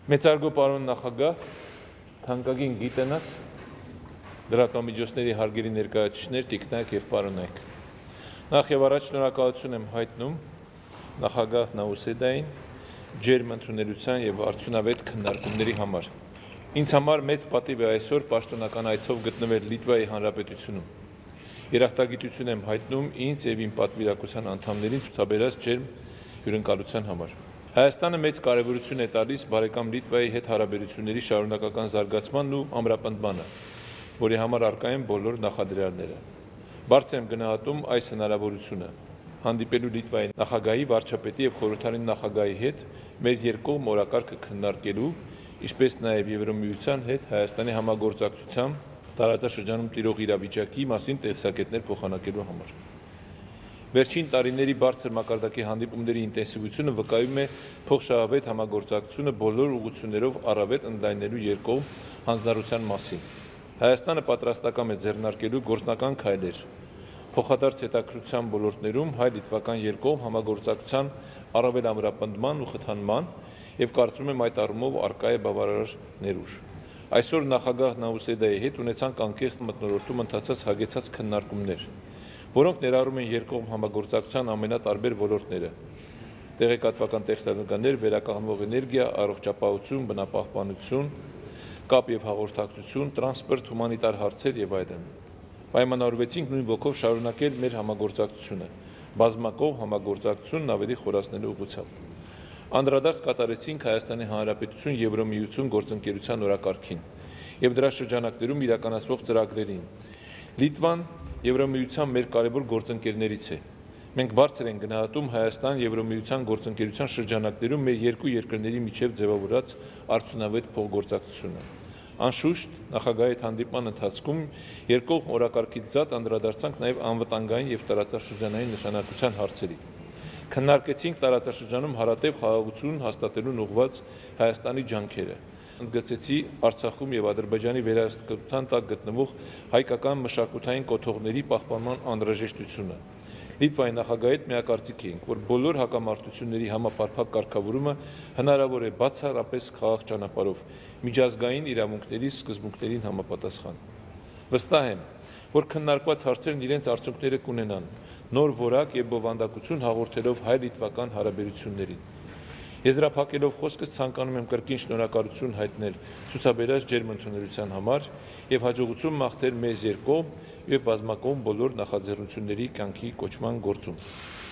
Մեծարգո պարոն նախագահ, թանկագին գիտենաս, դրատամիջոցների հարգելի ներկայացուցիչներ, տիկնայք եւ պարոնայք։ Նախ եւ առաջ շնորհակալություն եմ հայտնում նախագահ Նաուսեդային ջերմ ընդունելության եւ արդյունավետ քննարկումների համար։ Ինձ համար մեծ պատիվ է այսօր պաշտոնական այցով գտնվել Լիտվայի Հանրապետությունում։ Երախտագիտություն եմ հայտնում ինձ եւ իմ պատվիրակության անդամներին ցուցաբերած ջերմ հյուրընկալության համար։ Հայաստանը մեծ կարևորություն է տալիս բարեկամ Լիտվայի հետ հարաբերությունների շարունակական զարգացմանն ու ամրապնդմանը, որի համար առկա են բոլոր նախադրյալները։ Բարձր եմ գնահատում այս հնարավորությունը հանդիպելու Լիտվայի նախագահի, վարչապետի եւ խորհրդարանի նախագահի հետ մեր երկկողմ օրակարգը քննարկելու, ինչպես նաեւ Եվրամիության հետ Հայաստանի համագործակցության տարածաշրջանում տիրող իրավիճակի մասին տեսակետներ փոխանակելու համար։ Վերջին տարիների բարձր մակարդակի հանդիպումների ինտենսիվությունը վկայում է փոխշահավետ համագործակցությունը բոլոր ուղղություններով առավել ընդլայնելու երկկողմ հանձնառության մասին։ Հայաստանը պատրաստական է ձեռնարկելու գործնական քայլեր փոխադարձ հետաքրքրության ոլորտներում հայ-լիտվական երկկողմ համագործակցության առավել ամրապնդման ու խթանման եւ կարծում եմ այդ առումով առկա է բավարար ներուժ։ Այսօր նախագահ Նաուսեդայի հետ ունեցանք անկեղծ մթնոլորտում ընթացած հագեցած քննարկումներ, որոնք ներառում են երկկողմ համագործակցության ամենատարբեր ոլորտները՝ տեղեկատվական տեխնոլոգիաներ, վերականգնվող էներգիա, առողջապահություն, բնապահպանություն, կապ եւ հաղորդակցություն, տրանսպորտ, հումանիտար հարցեր եւ այլն։ Պայմանավորվեցինք նույն ոգով շարունակել մեր համագործակցությունը, բազմակողմ համագործակցությունն ավելի խորացնելու ուղղությամբ։ Անդրադարձ կատարեցինք Հայաստանի Հանրապետություն Եվրամիություն գործընկերության օրակարգին եւ դրա շրջանակներում իրականացվող ծրագրերին։ Լիտվան Եվրամիության մեր կարևոր գործընկերներից է։ Մենք բարձր ենք գնահատում Հայաստան Եվրամիության գործընկերության շրջանակներում մեր երկու երկրների միջև ձևավորած արդյունավետ փոխգործակցությունը։ Անշուշտ, նախագահի հետ հանդիպման ընթացքում երկկողմ օրակարգից զատ անդրադարձանք նաև անվտանգային եւ տարածաշրջանային նշանակության հարցերի։ Քննարկեցինք տարածաշրջանում հարատև խաղաղություն հաստատելուն ուղղված Հայաստանի ջանքերը։ Ընդգծեցի Արցախում եւ Ադրբեջանի վերահսկողության տակ գտնվող հայկական մշակութային կոթողների պահպանման անհրաժեշտությունը։ Լիտվայի նախագահի հետ միակարծիք էինք, որ բոլոր հակամարտությունների համապարփակ կարգավորումը հնարավոր է բացառապես խաղաղ ճանապարհով, միջազգային իրավունքների սկզբունքներին համապատասխան։ Վստահ եմ, որ քննարկված հարցերն իրենց արդյունքները կունենան, նոր որակ եւ բովանդակություն հաղորդելով հայ-լիտվական հարաբերություններին։ Եզրափակելով խոսքս ցանկանում եմ կրկին շնորհակալություն հայտնել ցուցաբերած ջերմ ընդունելության համար եւ հաջողություն մաղթել մեզ երկկողմ եւ բազմակողմ բոլոր նախաձեռնությունների կյանքի կոչման գործում։